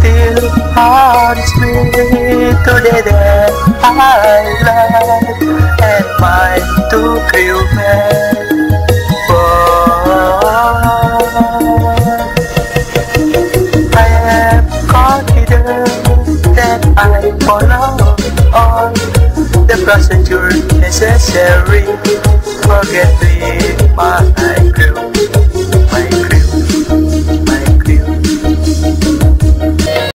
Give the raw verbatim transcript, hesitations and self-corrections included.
still haunts me today that I love and mine to kill me. I am confident that I follow all the procedure necessary. Forget me, my